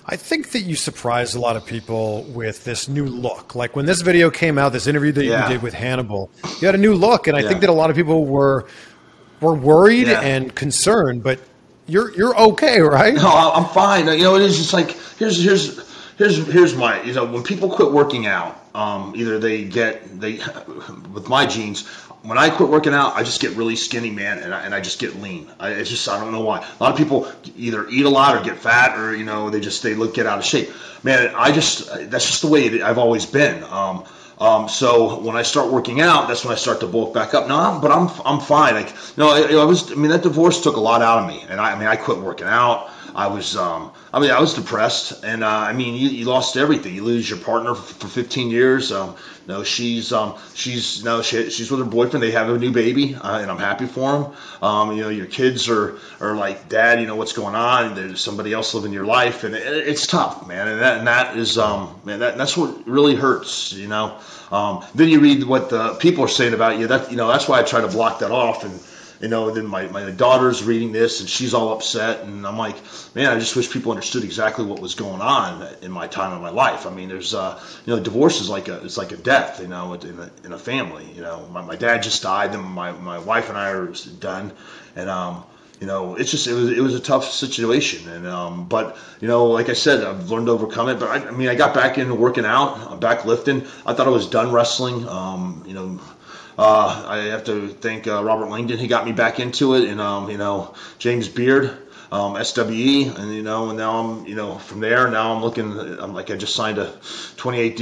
I think that you surprised a lot of people with this new look. Like when this video came out, this interview that you did with Hannibal, you had a new look, and I think that a lot of people were worried and concerned. But you're okay, right? No, I'm fine. You know, it is just like here's my, you know, when people quit working out, either they with my genes. When I quit working out, I just get really skinny, man, and I just get lean. I don't know why. A lot of people either eat a lot or get fat, or you know, they get out of shape. Man, that's just the way I've always been. So when I start working out, that's when I start to bulk back up. No, but I'm fine. Like, you know, that divorce took a lot out of me, and I quit working out. I was depressed, and you lost everything. You lose your partner for 15 years. No, she's with her boyfriend. They have a new baby, and I'm happy for them. You know, your kids are like, Dad, you know what's going on. There's somebody else living your life, and it's tough, man. And that is, man, that's what really hurts. You know. Then you read what the people are saying about you. That's why I try to block that off. And you know, then my daughter's reading this, and she's all upset, and I'm like, man, I just wish people understood exactly what was going on in my time of my life. I mean, there's, you know, divorce is like a death, you know, in a family. You know, my dad just died, and my wife and I are done, and you know, it was a tough situation, and but you know, like I said, I've learned to overcome it. But I got back into working out, I'm back lifting. I thought I was done wrestling, you know. I have to thank Robert Langdon. He got me back into it, and you know, James Beard, SWE, and you know, and now I'm, you know, from there. Now I'm like, I just signed a 28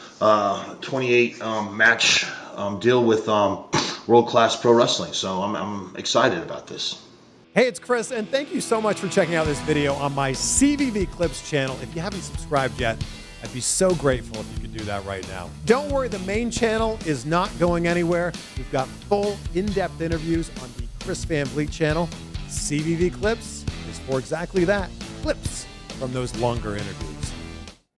match deal with World Class Pro Wrestling. So I'm excited about this. Hey, it's Chris, and thank you so much for checking out this video on my CVV Clips channel. If you haven't subscribed yet, I'd be so grateful if you could do that right now. Don't worry, the main channel is not going anywhere. We've got full, in-depth interviews on the Chris Van Vliet channel. CVV Clips is for exactly that, clips from those longer interviews.